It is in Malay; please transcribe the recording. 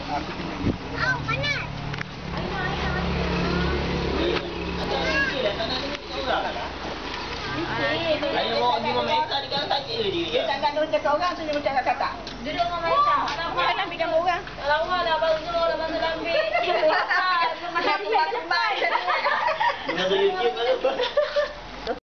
Aku tinggal gitu. Au, panas. Ayo mau di Meta di kan saja dia. Dia tak nak cakap orang tu dia macam kakak. Duduk dengan Meta. Dia nak pinjam orang. Lama dah baru semua orang bantu lambi. Nak pinjam tempat. Dengan YouTube kalau